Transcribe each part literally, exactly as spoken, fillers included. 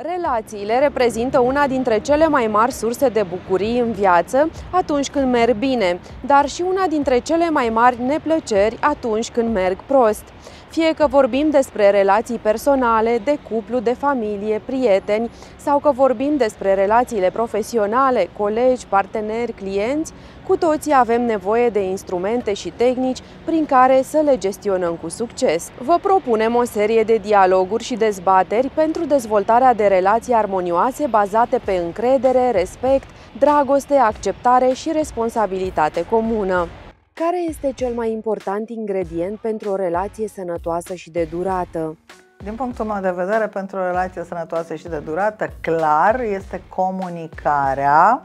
Relațiile reprezintă una dintre cele mai mari surse de bucurii în viață atunci când merg bine, dar și una dintre cele mai mari neplăceri atunci când merg prost. Fie că vorbim despre relații personale, de cuplu, de familie, prieteni, sau că vorbim despre relațiile profesionale, colegi, parteneri, clienți, cu toții avem nevoie de instrumente și tehnici prin care să le gestionăm cu succes. Vă propunem o serie de dialoguri și dezbateri pentru dezvoltarea de relații armonioase bazate pe încredere, respect, dragoste, acceptare și responsabilitate comună. Care este cel mai important ingredient pentru o relație sănătoasă și de durată? Din punctul meu de vedere, pentru o relație sănătoasă și de durată, clar, este comunicarea.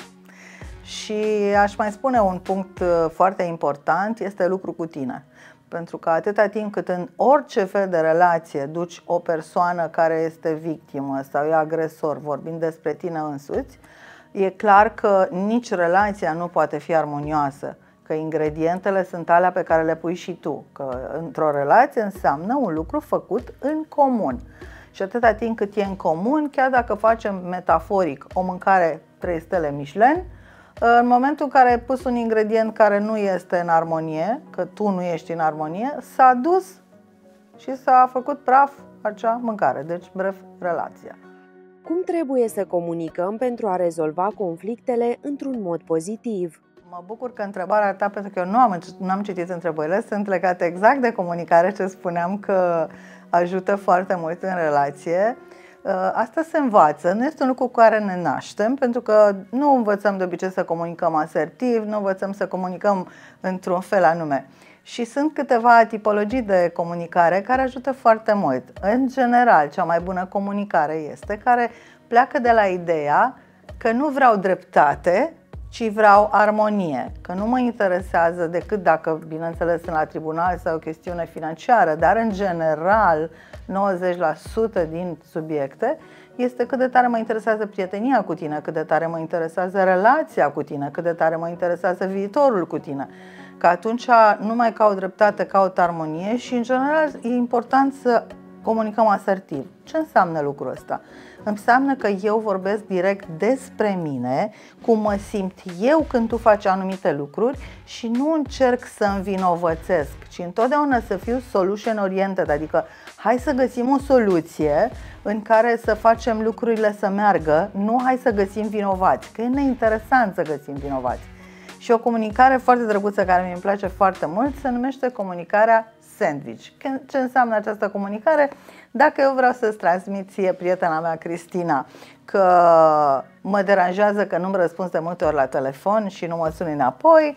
Și aș mai spune un punct foarte important, este lucru cu tine. Pentru că atâta timp cât în orice fel de relație duci o persoană care este victimă sau e agresor, vorbind despre tine însuți, e clar că nici relația nu poate fi armonioasă. Că ingredientele sunt alea pe care le pui și tu. Că într-o relație înseamnă un lucru făcut în comun. Și atâta timp cât e în comun, chiar dacă facem metaforic o mâncare trei stele Michelin, în momentul în care ai pus un ingredient care nu este în armonie, că tu nu ești în armonie, s-a dus și s-a făcut praf acea mâncare. Deci, bref, relația. Cum trebuie să comunicăm pentru a rezolva conflictele într-un mod pozitiv? Mă bucur că întrebarea ta, pentru că eu nu am, nu am citit întrebările, sunt legate exact de comunicare, ce spuneam că ajută foarte mult în relație. Asta se învață, nu este un lucru cu care ne naștem, pentru că nu învățăm de obicei să comunicăm asertiv, nu învățăm să comunicăm într-un fel anume. Și sunt câteva tipologii de comunicare care ajută foarte mult. În general, cea mai bună comunicare este care pleacă de la ideea că nu vreau dreptate, ci vreau armonie, că nu mă interesează decât dacă, bineînțeles, sunt la tribunal sau o chestiune financiară, dar în general nouăzeci la sută din subiecte este cât de tare mă interesează prietenia cu tine, cât de tare mă interesează relația cu tine, cât de tare mă interesează viitorul cu tine. Că atunci nu mai caut dreptate, caut armonie și, în general, e important să comunicăm asertiv. Ce înseamnă lucrul ăsta? Înseamnă că eu vorbesc direct despre mine, cum mă simt eu când tu faci anumite lucruri și nu încerc să învinovățesc, ci întotdeauna să fiu solution oriented, adică hai să găsim o soluție în care să facem lucrurile să meargă, nu hai să găsim vinovați, că e neinteresant să găsim vinovați. Și o comunicare foarte drăguță care mi-mi place foarte mult se numește comunicarea sandwich. Ce înseamnă această comunicare? Dacă eu vreau să-ți transmit ție, prietena mea Cristina, că mă deranjează că nu-mi răspunzi de multe ori la telefon și nu mă suni înapoi,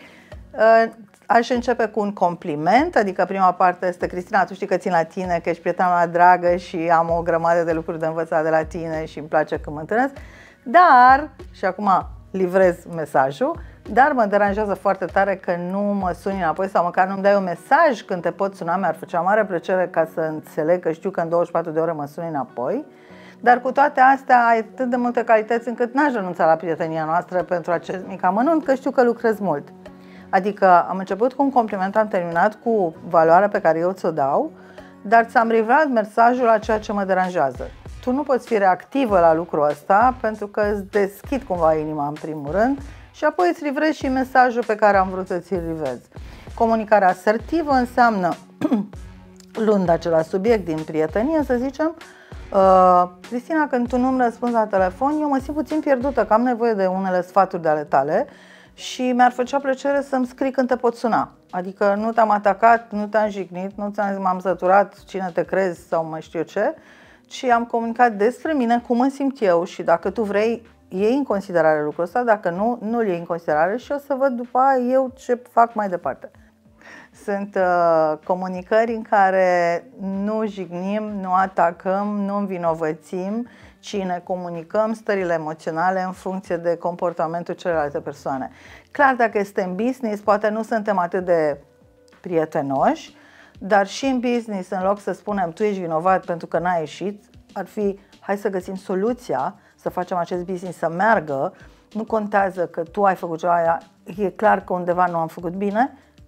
aș începe cu un compliment, adică prima parte este: Cristina, tu știi că țin la tine, că ești prietena mea dragă și am o grămadă de lucruri de învățat de la tine și îmi place că mă întâlnesc, dar, și acum livrez mesajul, dar mă deranjează foarte tare că nu mă suni înapoi sau măcar nu-mi dai un mesaj când te pot suna. Mi-ar făcea mare plăcere ca să înțeleg că știu că în douăzeci și patru de ore mă suni înapoi. Dar cu toate astea ai atât de multe calități încât n-aș renunța la prietenia noastră pentru acest mic amănunt, că știu că lucrez mult. Adică am început cu un compliment, am terminat cu valoarea pe care eu ți-o dau, dar ți-am livrat mesajul la ceea ce mă deranjează. Tu nu poți fi reactivă la lucrul ăsta pentru că îți deschid cumva inima în primul rând și apoi îți livrezi și mesajul pe care am vrut să ți-l livrez. Comunicarea asertivă înseamnă, luând același subiect din prietenie, să zicem: uh, Cristina, când tu nu-mi răspunzi la telefon, eu mă simt puțin pierdută, că am nevoie de unele sfaturi de ale tale și mi-ar făcea plăcere să-mi scrii când te pot suna. Adică nu te-am atacat, nu te-am jignit, nu ți-am zis m-am săturat, cine te crezi sau mai știu eu ce, ci am comunicat despre mine, cum mă simt eu și dacă tu vrei, iei în considerare lucrul ăsta, dacă nu, nu-l iei în considerare și o să văd după aia eu ce fac mai departe. Sunt uh, comunicări în care nu jignim, nu atacăm, nu învinovățim, ci ne comunicăm stările emoționale în funcție de comportamentul celelalte persoane. Clar, dacă este în business, poate nu suntem atât de prietenoși, dar și în business, în loc să spunem tu ești vinovat pentru că n-ai ieșit, ar fi hai să găsim soluția, să facem acest business să meargă. Nu contează că tu ai făcut ceva, e clar că undeva nu am făcut bine,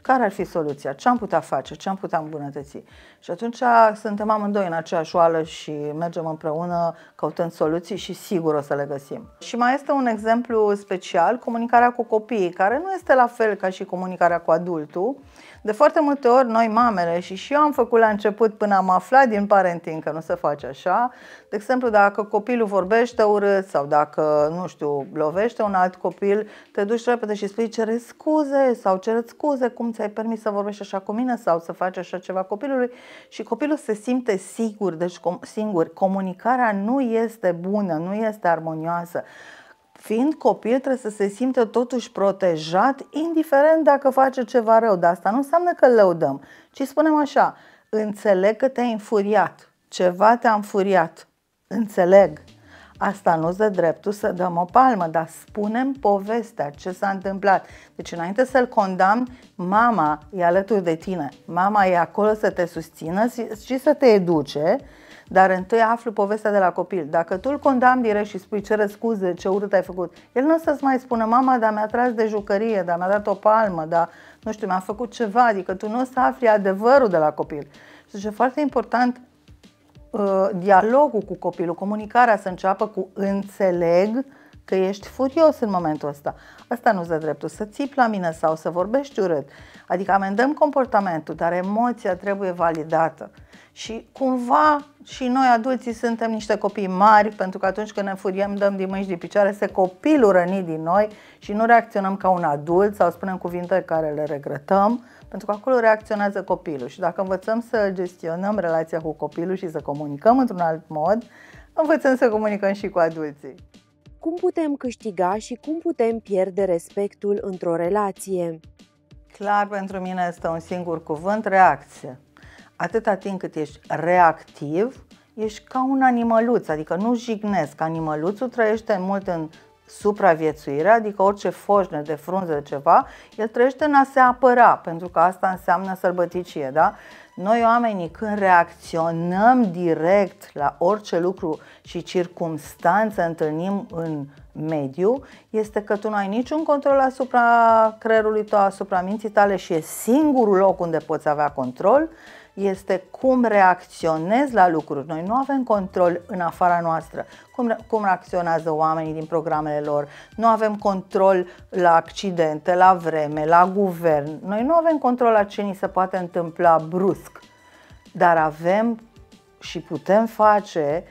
care ar fi soluția, ce am putea face, ce am putea îmbunătăți. Și atunci suntem amândoi în aceeași oală și mergem împreună căutând soluții și sigur o să le găsim. Și mai este un exemplu special, comunicarea cu copiii, care nu este la fel ca și comunicarea cu adultul. De foarte multe ori noi mamele, și și eu am făcut la început până am aflat din parenting că nu se face așa, de exemplu dacă copilul vorbește urât sau dacă, nu știu, lovește un alt copil, te duci repede și spui cere scuze sau cere scuze, cum ți-ai permis să vorbești așa cu mine sau să faci așa ceva copilului, și copilul se simte sigur, deci singur. Comunicarea nu este bună, nu este armonioasă. Fiind copil, trebuie să se simte totuși protejat, indiferent dacă face ceva rău. Dar asta nu înseamnă că îl lăudăm, ci spunem așa: înțeleg că te-ai înfuriat, ceva te-a înfuriat, înțeleg. Asta nu-ți dă dreptul să dăm o palmă, dar spunem povestea, ce s-a întâmplat. Deci înainte să-l condamni, mama e alături de tine, mama e acolo să te susțină și să te educe, dar întâi aflu povestea de la copil. Dacă tu îl condamni direct și spui cere scuze, ce urât ai făcut, el nu o să-ți mai spună mama, dar mi-a tras de jucărie, dar mi-a dat o palmă, dar nu știu, mi-a făcut ceva, adică tu nu o să afli adevărul de la copil. Și deci e foarte important uh, dialogul cu copilul, comunicarea să înceapă cu înțeleg că ești furios în momentul ăsta. Asta nu-ți dă dreptul să țipi la mine sau să vorbești urât. Adică amendăm comportamentul, dar emoția trebuie validată. Și cumva și noi adulții suntem niște copii mari, pentru că atunci când ne furiem dăm din mâini și din picioare, este copilul rănit din noi și nu reacționăm ca un adult sau spunem cuvinte care le regretăm, pentru că acolo reacționează copilul. Și dacă învățăm să gestionăm relația cu copilul și să comunicăm într-un alt mod, învățăm să comunicăm și cu adulții. Cum putem câștiga și cum putem pierde respectul într-o relație? Clar, pentru mine este un singur cuvânt: reacție. Atâta timp cât ești reactiv, ești ca un animăluț, adică nu jignesc. Animăluțul trăiește mult în supraviețuire, adică orice foșne de frunze de ceva, el trăiește în a se apăra, pentru că asta înseamnă sălbăticie, da? Noi oamenii când reacționăm direct la orice lucru și circumstanță întâlnim în mediu, este că tu nu ai niciun control asupra creierului tău, asupra minții tale, și e singurul loc unde poți avea control, este cum reacționezi la lucruri. Noi nu avem control în afara noastră, cum, cum reacționează oamenii din programele lor, nu avem control la accidente, la vreme, la guvern, noi nu avem control la ce ni se poate întâmpla brusc, dar avem și putem face,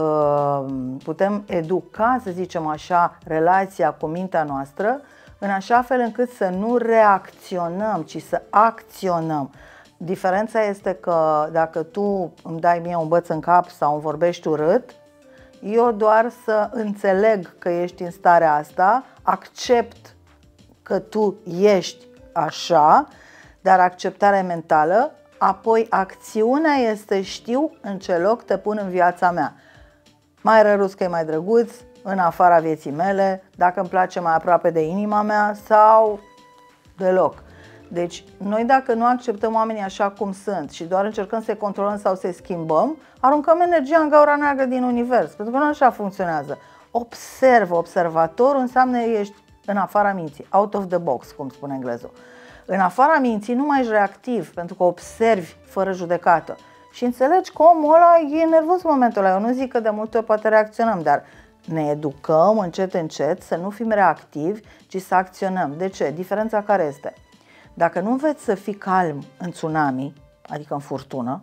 putem educa, să zicem așa, relația cu mintea noastră în așa fel încât să nu reacționăm, ci să acționăm. Diferența este că dacă tu îmi dai mie un băț în cap sau îmi vorbești urât, eu doar să înțeleg că ești în starea asta, accept că tu ești așa, dar acceptarea mentală, apoi acțiunea este știu în ce loc te pun în viața mea. Mai rărus că e mai drăguț, în afara vieții mele, dacă îmi place mai aproape de inima mea sau deloc. Deci, noi dacă nu acceptăm oamenii așa cum sunt și doar încercăm să-i controlăm sau să-i schimbăm, aruncăm energia în gaura neagră din univers, pentru că nu așa funcționează. Observă, observatorul înseamnă ești în afara minții, out of the box, cum spune englezul. În afara minții nu mai ești reactiv, pentru că observi fără judecată și înțelegi că omul ăla e nervos în momentul ăla. Eu nu zic că de multe ori poate reacționăm, dar ne educăm încet, încet să nu fim reactivi, ci să acționăm. De ce? Diferența care este? Dacă nu înveți să fii calm în tsunami, adică în furtună,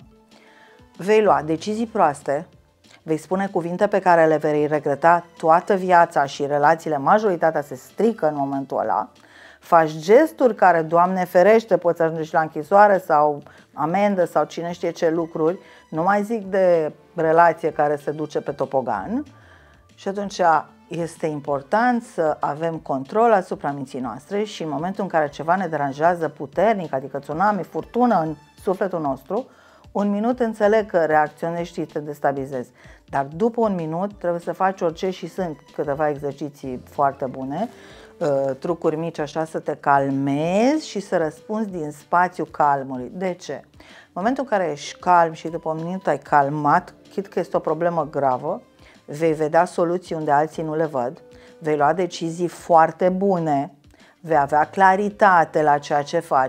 vei lua decizii proaste, vei spune cuvinte pe care le vei regreta toată viața și relațiile, majoritatea se strică în momentul ăla, faci gesturi care, Doamne ferește, poți ajunge și la închisoare sau amendă sau cine știe ce lucruri, nu mai zic de relație care se duce pe topogan. Și atunci este important să avem control asupra minții noastre și în momentul în care ceva ne deranjează puternic, adică tsunami, furtună în sufletul nostru, un minut înțeleg că reacționezi și te destabilizezi. Dar după un minut trebuie să faci orice și sunt câteva exerciții foarte bune, trucuri mici așa să te calmezi și să răspunzi din spațiul calmului. De ce? În momentul în care ești calm și după un minut ai calmat, chit că este o problemă gravă, vei vedea soluții unde alții nu le văd, vei lua decizii foarte bune, vei avea claritate la ceea ce faci,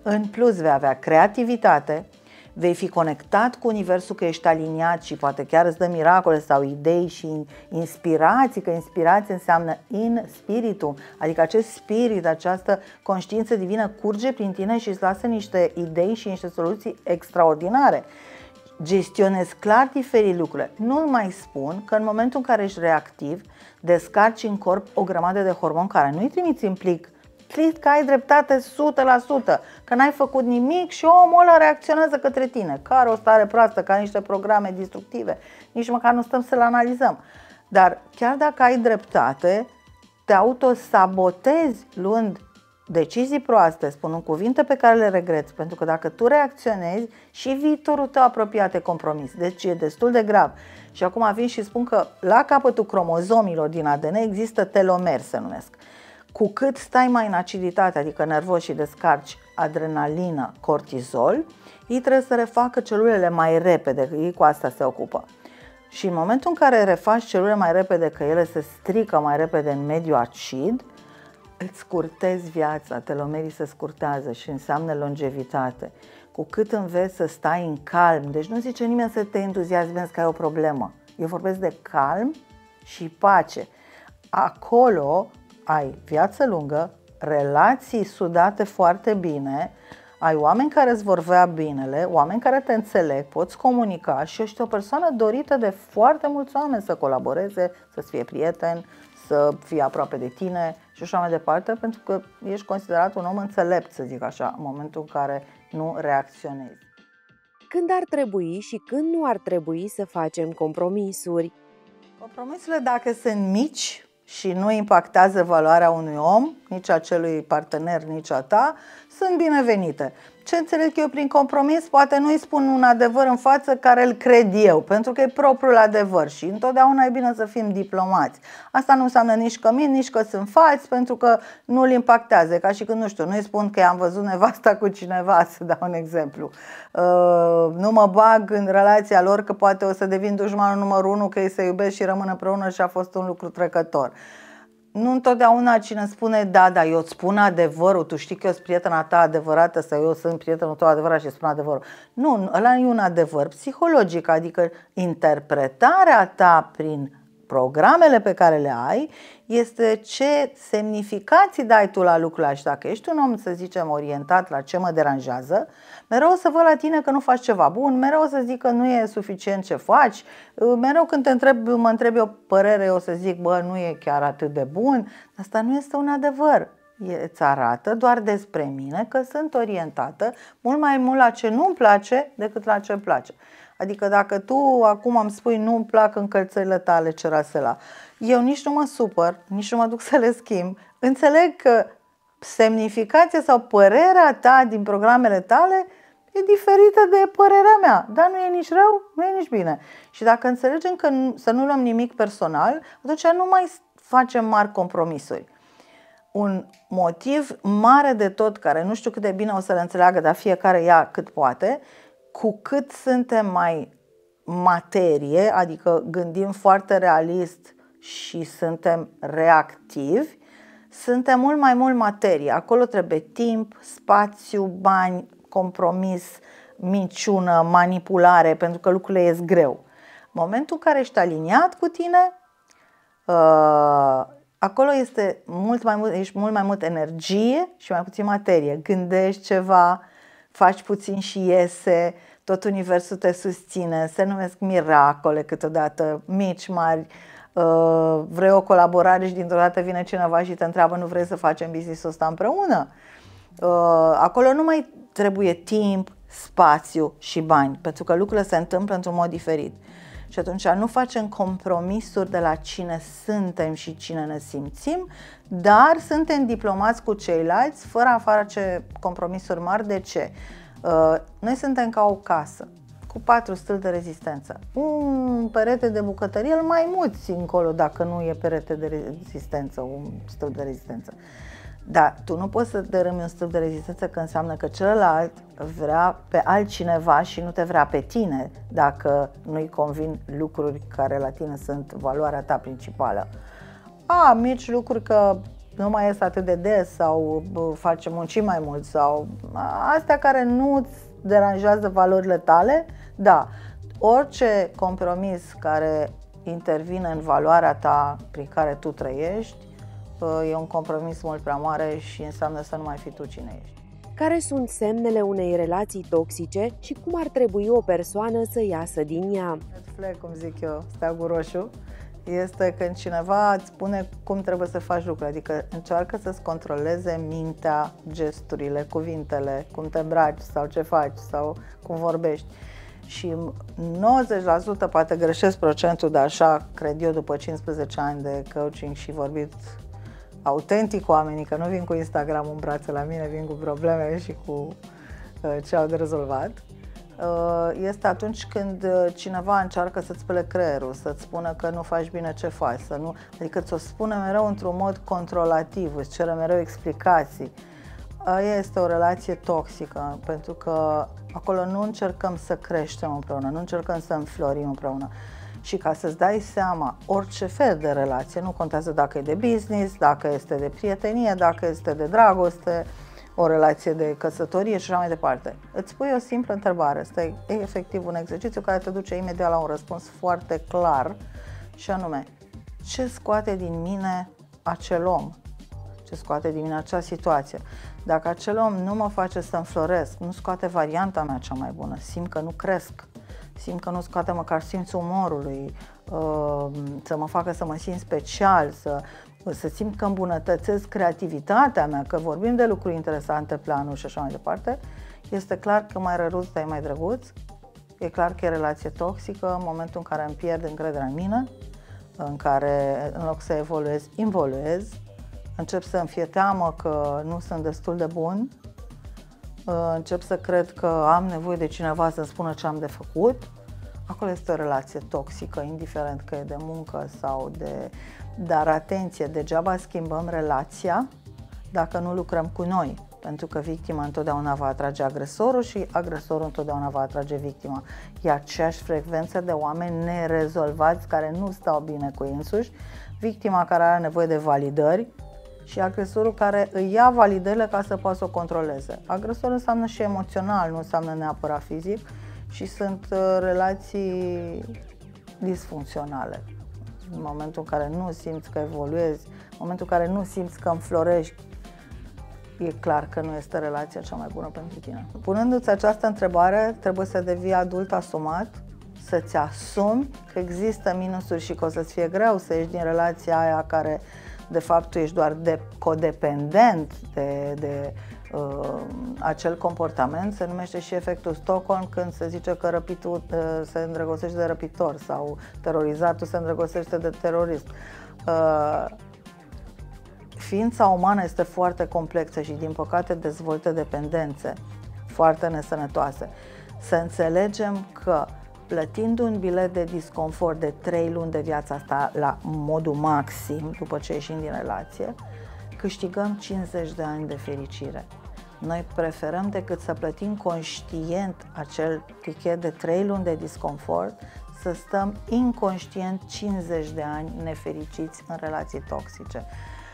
În plus vei avea creativitate, vei fi conectat cu universul, că ești aliniat și poate chiar îți dă miracole sau idei și inspirații, că inspirație înseamnă in spiritum, adică acest spirit, această conștiință divină curge prin tine și îți lasă niște idei și niște soluții extraordinare. Gestionezi clar diferit lucrurile. Nu mai spun că în momentul în care ești reactiv, descarci în corp o grămadă de hormoni care nu-i trimiți în plic. Cred că ai dreptate o sută la sută, că n-ai făcut nimic și omul ăla reacționează către tine, că are o stare proastă, că are niște programe destructive, nici măcar nu stăm să le analizăm. Dar chiar dacă ai dreptate, te autosabotezi luând decizii proaste, spunând cuvinte pe care le regreți, pentru că dacă tu reacționezi, și viitorul tău apropiat e compromis. Deci e destul de grav. Și acum vin și spun că la capătul cromozomilor din A D N există telomeri, se numesc. Cu cât stai mai în aciditate, adică nervos și descarci adrenalină, cortizol, ei trebuie să refacă celulele mai repede, că ei cu asta se ocupă. Și în momentul în care refaci celulele mai repede, că ele se strică mai repede în mediul acid, îți scurtezi viața, telomerii se scurtează și înseamnă longevitate. Cu cât înveți să stai în calm, deci nu zice nimeni să te entuziasmezi că ai o problemă. Eu vorbesc de calm și pace. Acolo ai viață lungă, relații sudate foarte bine, ai oameni care îți vor vrea binele, oameni care te înțeleg, poți comunica și ești o persoană dorită de foarte mulți oameni să colaboreze, să-ți fie prieten, să fie aproape de tine și așa mai departe, pentru că ești considerat un om înțelept, să zic așa, în momentul în care nu reacționezi. Când ar trebui și când nu ar trebui să facem compromisuri? Compromisurile, dacă sunt mici și nu impactează valoarea unui om, nici a celui partener, nici a ta, sunt binevenite. Ce înțeleg eu prin compromis? Poate nu îi spun un adevăr în față care îl cred eu, pentru că e propriul adevăr și întotdeauna e bine să fim diplomați. Asta nu înseamnă nici că mint, nici că sunt falți, pentru că nu îl impactează. Ca și când, nu știu, nu îi spun că am văzut nevasta cu cineva, să dau un exemplu. Uh, nu mă bag în relația lor, că poate o să devin dușmanul numărul unu, că ei se iubesc și rămân împreună și a fost un lucru trecător. Nu întotdeauna cine spune da, da, eu îți spun adevărul, tu știi că eu sunt prietena ta adevărată sau eu sunt prietenul tău adevărat și spun adevărul. Nu, ăla e un adevăr psihologic, adică interpretarea ta prin programele pe care le ai este ce semnificații dai tu la lucrurile și dacă ești un om, să zicem, orientat la ce mă deranjează, mereu o să văd la tine că nu faci ceva bun, mereu o să zic că nu e suficient ce faci, mereu când te întreb, mă întrebi o părere, eu o să zic, bă, nu e chiar atât de bun. Asta nu este un adevăr. Îți arată doar despre mine că sunt orientată mult mai mult la ce nu-mi place decât la ce îmi place. Adică dacă tu acum îmi spui nu-mi plac încălțările tale, Cerasela, eu nici nu mă supăr, nici nu mă duc să le schimb. Înțeleg că semnificația sau părerea ta din programele tale e diferită de părerea mea, dar nu e nici rău, nu e nici bine. Și dacă înțelegem că să nu luăm nimic personal, atunci nu mai facem mari compromisuri. Un motiv mare de tot, care nu știu cât de bine o să le înțeleagă, dar fiecare ia cât poate, cu cât suntem mai materie, adică gândim foarte realist și suntem reactivi, suntem mult mai mult materie. Acolo trebuie timp, spațiu, bani, compromis, minciună, manipulare, pentru că lucrurile ies greu. În momentul în care ești aliniat cu tine, uh, acolo este mult mai mult, ești mult mai mult energie și mai puțin materie. Gândești ceva, faci puțin și iese, tot universul te susține, se numesc miracole câteodată, mici, mari. Uh, vrei o colaborare și dintr-o dată vine cineva și te întreabă, nu vrei să facem business-ul ăsta împreună? Uh, acolo nu mai trebuie timp, spațiu și bani, pentru că lucrurile se întâmplă într-un mod diferit. Și atunci nu facem compromisuri de la cine suntem și cine ne simțim, dar suntem diplomați cu ceilalți fără a face compromisuri mari. De ce? Uh, noi suntem ca o casă cu patru stâlpi de rezistență. Un perete de bucătărie îl mai muți încolo dacă nu e perete de rezistență, un stâlp de rezistență. Dar tu nu poți să dărâmi un stâlp de rezistență, că înseamnă că celălalt vrea pe altcineva și nu te vrea pe tine dacă nu-i convin lucruri care la tine sunt valoarea ta principală. A, mici lucruri că nu mai ies atât de des sau face munci mai mult sau astea care nu îți deranjează valorile tale, da. Orice compromis care intervine în valoarea ta prin care tu trăiești e un compromis mult prea mare și înseamnă să nu mai fii tu cine ești. Care sunt semnele unei relații toxice și cum ar trebui o persoană să iasă din ea? Red flag, cum zic eu, steagul roșu, este când cineva îți spune cum trebuie să faci lucruri, adică încearcă să-ți controleze mintea, gesturile, cuvintele, cum te îmbraci sau ce faci sau cum vorbești. Și nouăzeci la sută poate greșesc procentul, dar așa cred eu după cincisprezece ani de coaching și vorbit autentic cu oamenii, că nu vin cu Instagram în brațe la mine, vin cu probleme și cu uh, ce au de rezolvat, uh, este atunci când cineva încearcă să-ți spele creierul, să-ți spună că nu faci bine ce faci, să nu, adică ți-o spune mereu într-un mod controlativ, îți cere mereu explicații. Aia este o relație toxică, pentru că acolo nu încercăm să creștem împreună, nu încercăm să înflorim împreună. Și ca să-ți dai seama, orice fel de relație, nu contează dacă e de business, dacă este de prietenie, dacă este de dragoste, o relație de căsătorie și așa mai departe. Îți pui o simplă întrebare, asta e efectiv un exercițiu care te duce imediat la un răspuns foarte clar și anume, ce scoate din mine acel om? Ce scoate din mine acea situație? Dacă acel om nu mă face să înfloresc, nu scoate varianta mea cea mai bună, simt că nu cresc, simt că nu scoate măcar simțul umorului, să mă facă să mă simt special, să, să simt că îmbunătățesc creativitatea mea, că vorbim de lucruri interesante, planuri și așa mai departe, este clar că mai răruț, dar e mai drăguț, e clar că e relație toxică în momentul în care îmi pierd încrederea în mine, în care în loc să evoluez, involuez, încep să îmi fie teamă că nu sunt destul de bun, încep să cred că am nevoie de cineva să-mi spună ce am de făcut. Acolo este o relație toxică, indiferent că e de muncă sau de... Dar atenție, degeaba schimbăm relația dacă nu lucrăm cu noi, pentru că victima întotdeauna va atrage agresorul și agresorul întotdeauna va atrage victima. E aceeași frecvență de oameni nerezolvați care nu stau bine cu ei însuși, victima care are nevoie de validări și agresorul care îi ia validările ca să poată să o controleze. Agresorul înseamnă și emoțional, nu înseamnă neapărat fizic și sunt uh, relații disfuncționale. În momentul în care nu simți că evoluezi, în momentul în care nu simți că înflorești, e clar că nu este relația cea mai bună pentru tine. Punându-ți această întrebare, trebuie să devii adult asumat, să-ți asumi că există minusuri și că o să-ți fie greu să ieși din relația aia care de fapt tu ești doar de codependent de, de uh, acel comportament. Se numește și efectul Stockholm, când se zice că răpitul uh, se îndrăgostește de răpitor sau terorizatul se îndrăgostește de terorist. Uh, ființa umană este foarte complexă și din păcate dezvoltă dependențe foarte nesănătoase. Să înțelegem că plătind un bilet de disconfort de trei luni de viața asta la modul maxim, după ce ieșim din relație, câștigăm cincizeci de ani de fericire. Noi preferăm decât să plătim conștient acel tichet de trei luni de disconfort, să stăm inconștient cincizeci de ani nefericiți în relații toxice.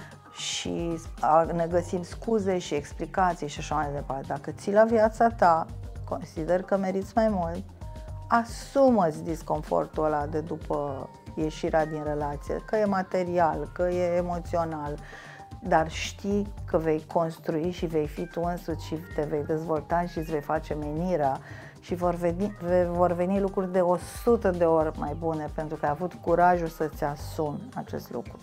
Și ne găsim scuze și explicații și așa mai departe. Dacă ții la viața ta, consider că meriți mai mult, asumă-ți disconfortul ăla de după ieșirea din relație, că e material, că e emoțional, dar știi că vei construi și vei fi tu însuți și te vei dezvolta și îți vei face menirea și vor veni, vor veni lucruri de o sută de ori mai bune pentru că ai avut curajul să-ți asumi acest lucru.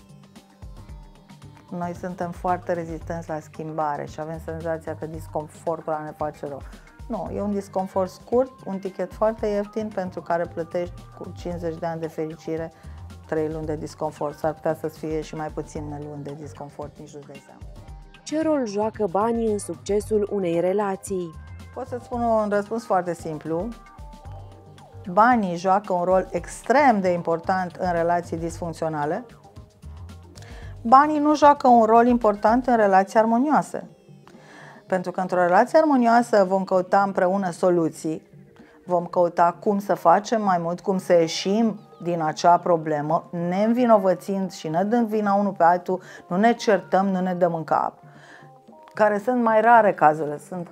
Noi suntem foarte rezistenți la schimbare și avem senzația că disconfortul ăla ne face rău. Nu, e un disconfort scurt, un tichet foarte ieftin pentru care plătești cu cincizeci de ani de fericire trei luni de disconfort. S-ar putea să-ți fie și mai puține luni de disconfort, nici nu-ți dai seama. Ce rol joacă banii în succesul unei relații? Pot să-ți spun un răspuns foarte simplu. Banii joacă un rol extrem de important în relații disfuncționale. Banii nu joacă un rol important în relații armonioase. Pentru că într-o relație armonioasă vom căuta împreună soluții, vom căuta cum să facem mai mult, cum să ieșim din acea problemă, ne învinovățind și ne dând vina unul pe altul, nu ne certăm, nu ne dăm în cap. Care sunt mai rare cazurile, sunt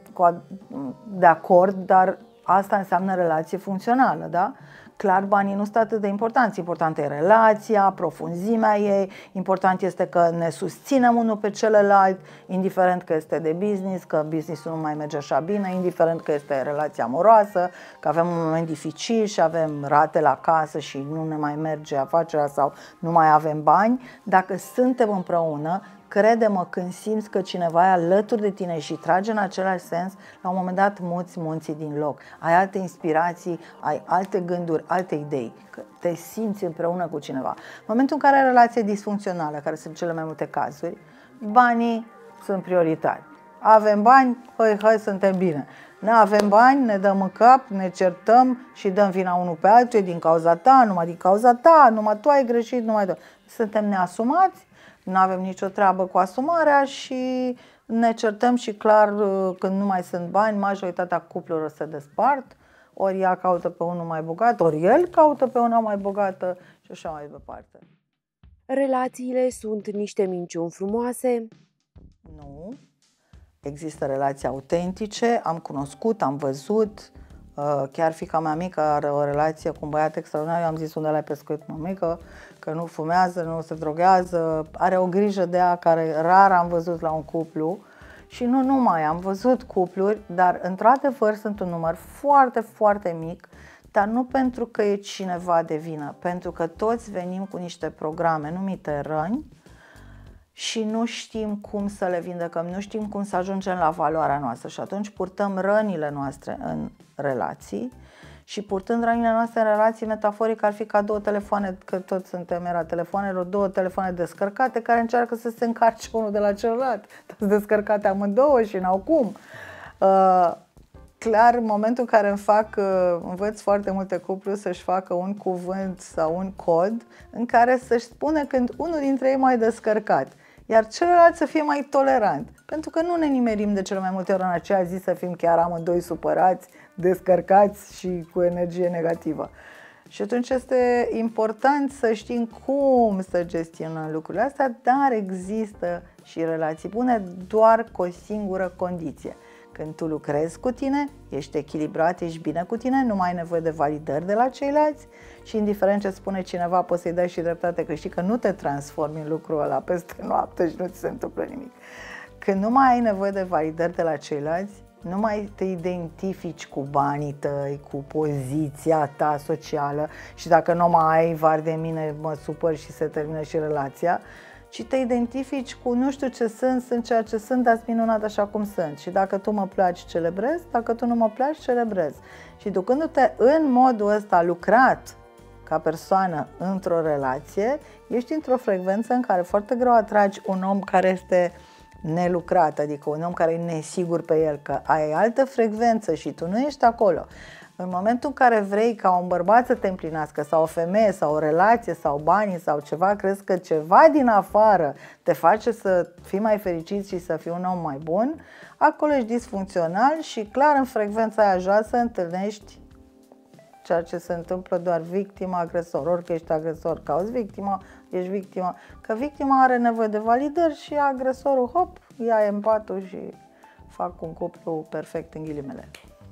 de acord, dar asta înseamnă relație funcțională, da? Clar, banii nu sunt atât de importanți, importantă e relația, profunzimea ei, important este că ne susținem unul pe celălalt, indiferent că este de business, că businessul nu mai merge așa bine, indiferent că este relația amoroasă, că avem un moment dificil și avem rate la casă și nu ne mai merge afacerea sau nu mai avem bani. Dacă suntem împreună, crede-mă, când simți că cineva e alături de tine și trage în același sens, la un moment dat muți munții din loc. Ai alte inspirații, ai alte gânduri, alte idei, că te simți împreună cu cineva. În momentul în care ai relație disfuncțională, care sunt cele mai multe cazuri, banii sunt prioritari. Avem bani, hai, hai, suntem bine. Nu avem bani, ne dăm în cap, ne certăm și dăm vina unul pe altul, din cauza ta, numai din cauza ta, numai tu ai greșit, numai tu. Suntem neasumați, nu avem nicio treabă cu asumarea și ne certăm și clar când nu mai sunt bani, majoritatea cuplurilor se despart, ori ea caută pe unul mai bogat, ori el caută pe una mai bogată și așa mai departe. Relațiile sunt niște minciuni frumoase? Nu. Există relații autentice, am cunoscut, am văzut, chiar fiica mea mică are o relație cu un băiat extraordinar, eu am zis unde l-ai pescuit, mămică, că nu fumează, nu se drogează, are o grijă de ea care rar am văzut la un cuplu și nu numai, am văzut cupluri, dar într-adevăr sunt un număr foarte, foarte mic, dar nu pentru că e cineva de vină, pentru că toți venim cu niște programe numite răni și nu știm cum să le vindecăm, nu știm cum să ajungem la valoarea noastră și atunci purtăm rănile noastre în relații și purtând rănile noastre în relații, metaforic ar fi ca două telefoane, că toți suntem era telefoanelor, două telefoane descărcate care încearcă să se încarce unul de la celălalt. Sunt descărcate amândouă și n-au cum. Uh, clar, în momentul în care îmi fac, uh, învăț foarte multe cupluri să-și facă un cuvânt sau un cod în care să-și spună când unul dintre ei mai descărcat, iar celălalt să fie mai tolerant. Pentru că nu ne nimerim de cele mai multe ori în aceea zi să fim chiar amândoi supărați, descărcați și cu energie negativă. Și atunci este important să știm cum să gestionăm lucrurile astea, dar există și relații bune doar cu o singură condiție. Când tu lucrezi cu tine, ești echilibrat, ești bine cu tine, nu mai ai nevoie de validări de la ceilalți și indiferent ce spune cineva, poți să-i dai și dreptate că știi că nu te transformi în lucrul ăla peste noapte și nu ți se întâmplă nimic. Când nu mai ai nevoie de validări de la ceilalți, nu mai te identifici cu banii tăi, cu poziția ta socială și dacă nu mai ai, var de mine, mă supăr și se termină și relația, ci te identifici cu nu știu ce sunt, sunt ceea ce sunt, dar-s minunat așa cum sunt. Și dacă tu mă placi, celebrez, dacă tu nu mă placi, celebrez. Și ducându-te în modul ăsta lucrat ca persoană într-o relație, ești într-o frecvență în care foarte greu atragi un om care este nelucrat, adică un om care e nesigur pe el, că ai altă frecvență și tu nu ești acolo. În momentul în care vrei ca un bărbat să te împlinească sau o femeie sau o relație sau banii sau ceva, crezi că ceva din afară te face să fii mai fericit și să fii un om mai bun, acolo ești disfuncțional și clar în frecvența aia joasă întâlnești ceea ce se întâmplă doar victima, agresor. Orică ești agresor, cauți victima, ești victima. Că victima are nevoie de validări și agresorul, hop, ia empatul și fac un cuplu perfect în ghilimele.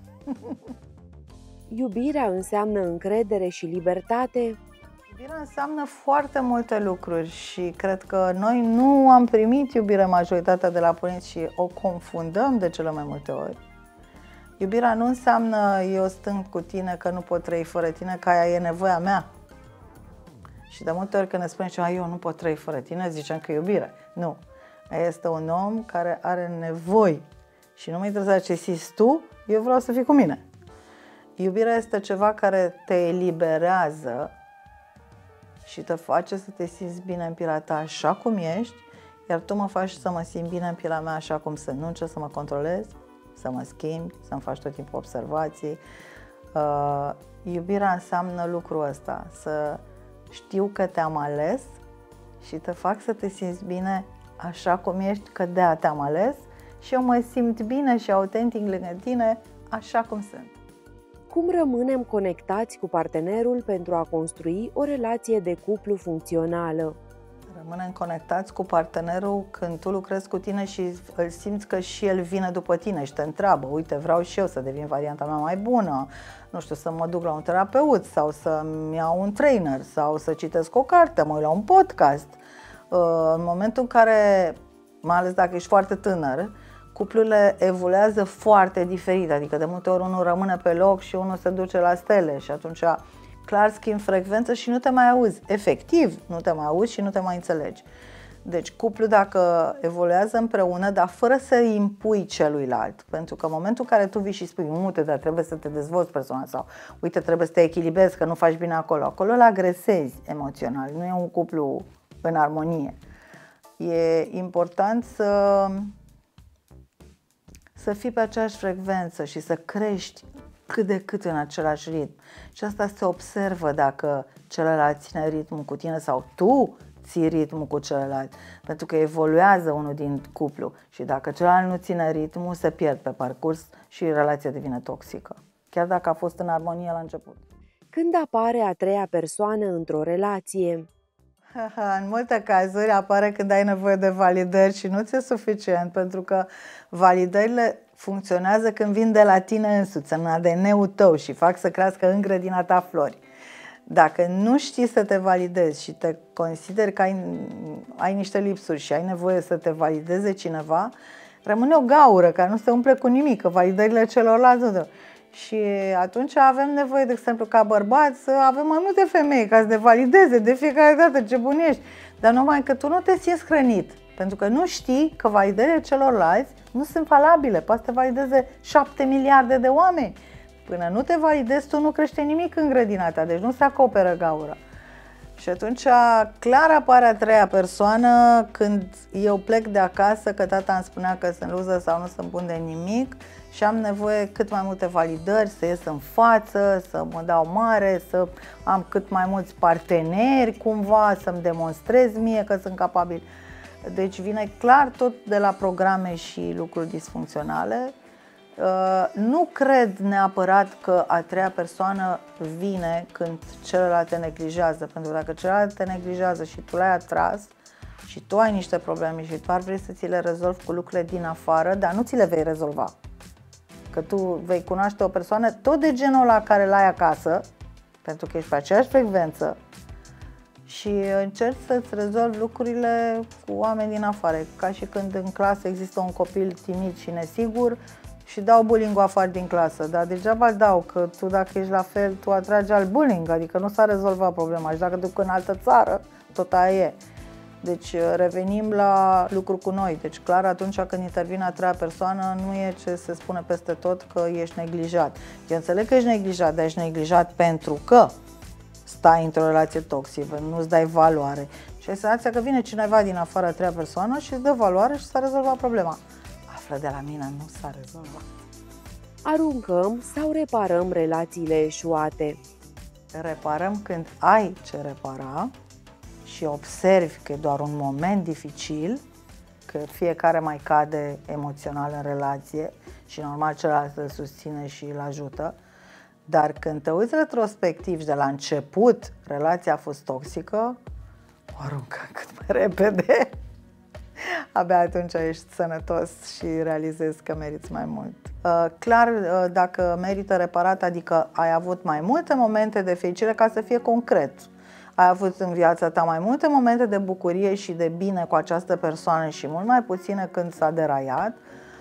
Iubirea înseamnă încredere și libertate? Iubirea înseamnă foarte multe lucruri și cred că noi nu am primit iubire majoritatea de la părinți și o confundăm de cele mai multe ori. Iubirea nu înseamnă eu stând cu tine că nu pot trăi fără tine, că aia e nevoia mea. Și de multe ori când ne spune ceva, eu nu pot trăi fără tine, zicem că e iubire. Nu. Este un om care are nevoi și nu mă interesează ce simți tu, eu vreau să fii cu mine. Iubirea este ceva care te eliberează și te face să te simți bine în pielea ta așa cum ești, iar tu mă faci să mă simt bine în pielea mea așa cum sunt. Nu încerc să mă controlez, să mă schimbi, să-mi faci tot timpul observații. Uh, iubirea înseamnă lucrul ăsta, să știu că te-am ales și te fac să te simți bine așa cum ești, că de-aia te-am ales și eu mă simt bine și autentic lângă tine așa cum sunt. Cum rămânem conectați cu partenerul pentru a construi o relație de cuplu funcțională? Rămânem conectați cu partenerul când tu lucrezi cu tine și îl simți că și el vine după tine și te întreabă: uite, vreau și eu să devin varianta mea mai bună, nu știu, să mă duc la un terapeut sau să-mi iau un trainer sau să citesc o carte, mă uit la un podcast. În momentul în care, mai ales dacă ești foarte tânăr, cuplurile evoluează foarte diferit, adică de multe ori unul rămâne pe loc și unul se duce la stele și atunci clar schimbi frecvență și nu te mai auzi. Efectiv, nu te mai auzi și nu te mai înțelegi. Deci cuplu dacă evoluează împreună, dar fără să impui celuilalt, pentru că în momentul în care tu vii și spui: uite, dar trebuie să te dezvolți personal sau uite, trebuie să te echilibrezi că nu faci bine acolo, acolo îl agresezi emoțional, nu e un cuplu în armonie. E important să, să fii pe aceeași frecvență și să crești cât de cât în același ritm. Și asta se observă dacă celălalt ține ritmul cu tine sau tu ții ritmul cu celălalt, pentru că evoluează unul din cuplu și dacă celălalt nu ține ritmul, se pierd pe parcurs și relația devine toxică, chiar dacă a fost în armonie la început. Când apare a treia persoană într-o relație? În multe cazuri apare când ai nevoie de validări și nu ți-e suficient, pentru că validările funcționează când vin de la tine însuți, în A D N-ul tău și fac să crească în grădina ta flori. Dacă nu știi să te validezi și te consideri că ai, ai niște lipsuri și ai nevoie să te valideze cineva, rămâne o gaură care nu se umple cu nimic, că validările celorlalți. Și atunci avem nevoie, de exemplu, ca bărbați, să avem mai multe femei ca să te valideze de fiecare dată ce bun ești. Dar numai că tu nu te simți hrănit, pentru că nu știi că validările celorlalți nu sunt valabile. Poate să te valideze șapte miliarde de oameni. Până nu te validezi, tu nu crește nimic în grădina ta, deci nu se acoperă gaura. Și atunci clar apare a treia persoană când eu plec de acasă, că tata îmi spunea că sunt luză sau nu sunt bun de nimic și am nevoie cât mai multe validări, să ies în față, să mă dau mare, să am cât mai mulți parteneri cumva, să-mi demonstrez mie că sunt capabil. Deci vine clar tot de la programe și lucruri disfuncționale. Nu cred neapărat că a treia persoană vine când celălalt te neglijează, pentru că dacă celălalt te neglijează și tu l-ai atras și tu ai niște probleme și tu ar vrea să ți le rezolvi cu lucrurile din afară, dar nu ți le vei rezolva. Că tu vei cunoaște o persoană tot de genul ăla care l-ai acasă, pentru că ești pe aceeași frecvență și încerci să-ți rezolvi lucrurile cu oameni din afară. Ca și când în clasă există un copil timid și nesigur și dau bullying-ul afară din clasă, dar degeaba îl dau, că tu dacă ești la fel, tu atragi alt bullying, adică nu s-a rezolvat problema și dacă duc în altă țară, tot aia e. Deci revenim la lucru cu noi, deci clar atunci când intervine a treia persoană nu e ce se spune peste tot că ești neglijat. Eu înțeleg că ești neglijat, dar ești neglijat pentru că stai într-o relație toxică, nu-ți dai valoare și ai senzația că vine cineva din afară a treia persoană și îți dă valoare și s-a rezolvat problema. Află de la mine, nu s-a rezolvat. Aruncăm sau reparăm relațiile eșuate? Reparăm când ai ce repara și observi că e doar un moment dificil, că fiecare mai cade emoțional în relație și normal celălalt îl susține și îl ajută. Dar când te uiți retrospectiv și de la început relația a fost toxică, o aruncă cât mai repede. Abia atunci ești sănătos și realizezi că meriți mai mult. Uh, clar, uh, dacă merită reparat, adică ai avut mai multe momente de fericire, ca să fie concret. Ai avut în viața ta mai multe momente de bucurie și de bine cu această persoană și mult mai puține când s-a deraiat.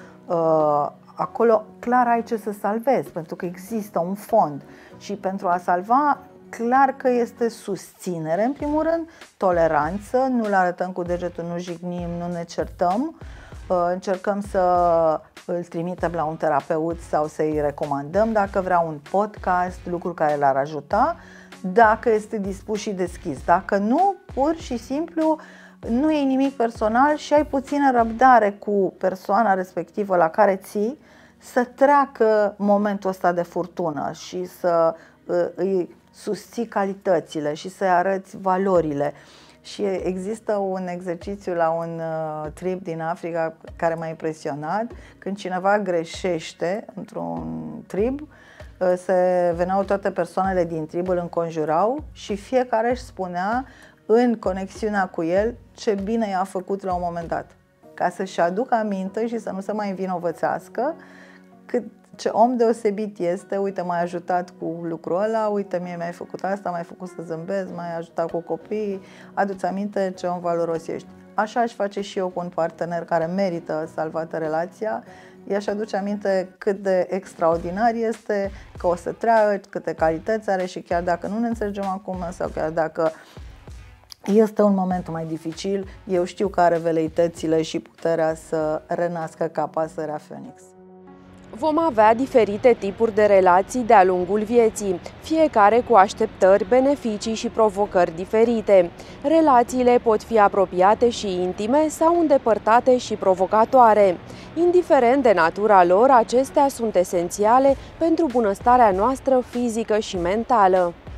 Uh, acolo clar ai ce să salvezi, pentru că există un fond și pentru a salva clar că este susținere, în primul rând, toleranță, nu-l arătăm cu degetul, nu jignim, nu ne certăm, încercăm să îl trimitem la un terapeut sau să-i recomandăm dacă vrea un podcast, lucruri care l-ar ajuta, dacă este dispus și deschis. Dacă nu, pur și simplu, nu e nimic personal și ai puțină răbdare cu persoana respectivă la care ții, să treacă momentul ăsta de furtună și să îi susții calitățile și să-i arăți valorile. Și există un exercițiu la un uh, trip din Africa care m-a impresionat, când cineva greșește într-un trip se veneau toate persoanele din trib, îl înconjurau și fiecare își spunea în conexiunea cu el ce bine i-a făcut la un moment dat, ca să-și aducă aminte și să nu se mai învinovățească cât ce om deosebit este, uite, m-ai ajutat cu lucrul ăla, uite, mie mi-ai făcut asta, m-ai făcut să zâmbesc, m-ai ajutat cu copiii, adu-ți aminte ce om valoros ești. Așa aș face și eu cu un partener care merită salvată relația, i-aș aduce aminte cât de extraordinar este, că o să treacă, câte calități are și chiar dacă nu ne înțelegem acum sau chiar dacă este un moment mai dificil, eu știu că are veleitățile și puterea să renască ca pasărea Phoenix. Vom avea diferite tipuri de relații de-a lungul vieții, fiecare cu așteptări, beneficii și provocări diferite. Relațiile pot fi apropiate și intime sau îndepărtate și provocatoare. Indiferent de natura lor, acestea sunt esențiale pentru bunăstarea noastră fizică și mentală.